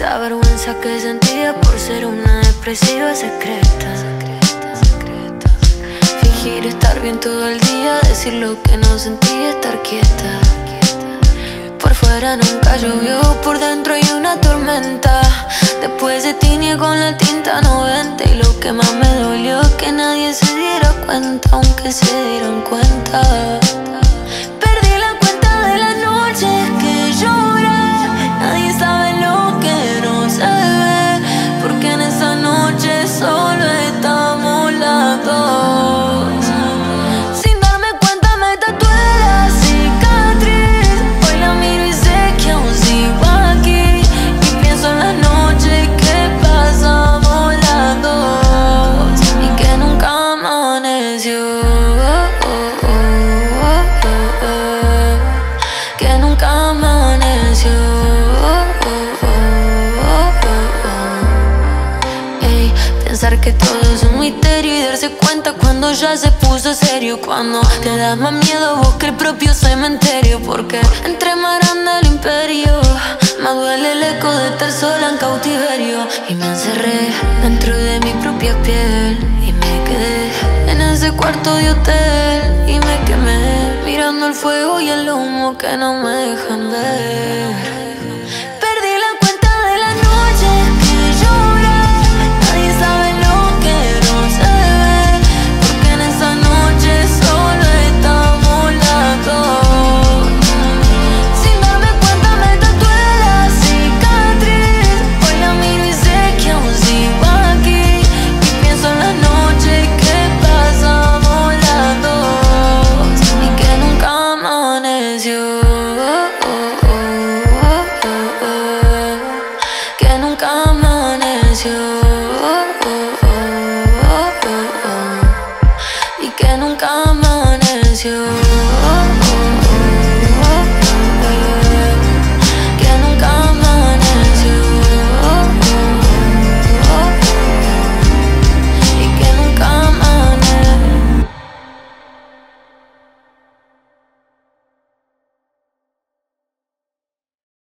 la vergüenza que sentía por ser una depresiva secreta. Fingir estar bien todo el día, decir lo que no sentía, estar quieta. Por fuera nunca llovió, por dentro hay una tormenta. Después se tiñe con la tinta 90. Y lo que más me dolió es que nadie se diera cuenta, aunque se dieran cuenta. Perdí la cuenta de las noches que lloré. Nadie sabe lo que no se ve, porque en esa noche solo estamos las dos. Sin darme cuenta me tatué la cicatriz. Hoy la miro y sé que aún sigo aquí, y pienso en las noches que pasamos las dos y que nunca amaneció. Que nunca amaneció. Ey, pensar que todo es un misterio y darse cuenta cuando ya se puso serio. Cuando te da más miedo vos que el propio cementerio, porque entre más grande el imperio, más duele el eco de estar sola en cautiverio. Y me encerré dentro de mi propia piel y me quedé en ese cuarto de hotel y me quemé mirando el fuego y el humo que no me dejan ver.